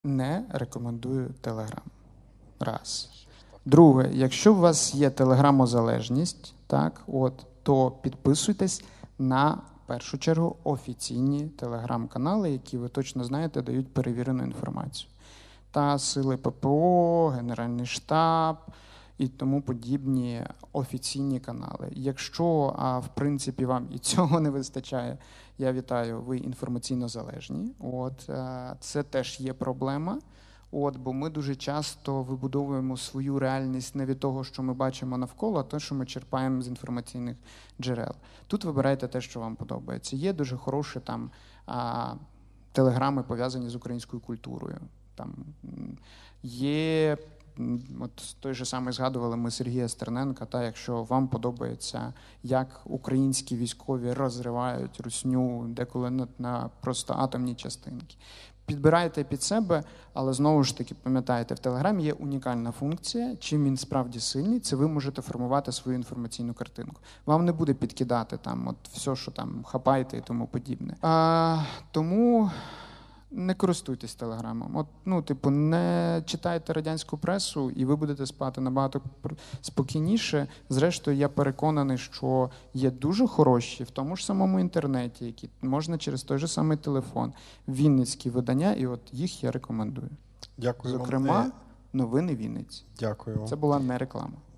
Не рекомендую Telegram. Раз. Друге, якщо у вас є телеграмозалежність, так, то підписуйтесь на, в першу чергу, офіційні телеграм-канали, які ви точно знаєте, дають перевірену інформацію. Та сили ППО, Генеральний штаб і тому подібні офіційні канали. Якщо, в принципі, вам і цього не вистачає, я вітаю, ви інформаційно залежні. Це теж є проблема. Бо ми дуже часто вибудовуємо свою реальність не від того, що ми бачимо навколо, а те, що ми черпаємо з інформаційних джерел. Тут вибирайте те, що вам подобається. Є дуже хороші телеграми, пов'язані з українською культурою. Там є, той же самий згадували ми Сергія Стерненка, якщо вам подобається, як українські військові розривають русню деколи на просто атомні частинки. Підбирайте під себе, але знову ж таки, пам'ятайте, в Телеграмі є унікальна функція. Чим він справді сильний, це ви можете формувати свою інформаційну картинку. Вам не буде підкидати все, що там хапаєте і тому подібне. Тому не користуйтесь Телеграмом. Не читайте радянську пресу, і ви будете спати набагато спокійніше. Зрештою, я переконаний, що є дуже хороші в тому ж самому інтернеті, які можна через той же самий телефон, вінницькі видання, і їх я рекомендую. Дякую. Зокрема, новини Вінниці. Дякую. Це була не реклама.